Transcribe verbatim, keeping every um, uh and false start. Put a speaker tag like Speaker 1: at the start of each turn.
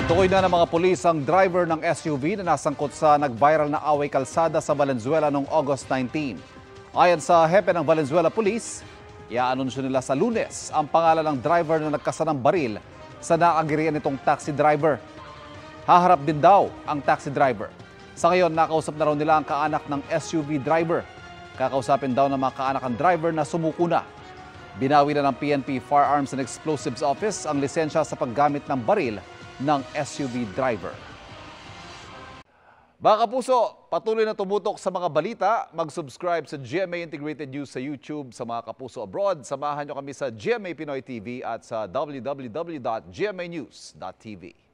Speaker 1: Tinutukoy na ng mga pulis ang driver ng S U V na nasangkot sa nag-viral na away kalsada sa Valenzuela noong August nineteenth. Ayon sa hepe ng Valenzuela Police, i-aanunsyo nila sa Lunes ang pangalan ng driver na nagkasanang baril sa nakagirian nitong taxi driver. Haharap din daw ang taxi driver. Sa ngayon, nakausap na raw nila ang kaanak ng S U V driver. Kakausapin daw ng mga kaanak ng driver na sumuko na. Binawi na ng P N P Firearms and Explosives Office ang lisensya sa paggamit ng baril ng S U V driver. Mga kapuso, patuloy na tumutok sa mga balita. Mag-subscribe sa G M A Integrated News sa YouTube. Sa mga kapuso abroad, samahan nyo kami sa G M A Pinoy T V at sa w w w dot g m a news dot t v.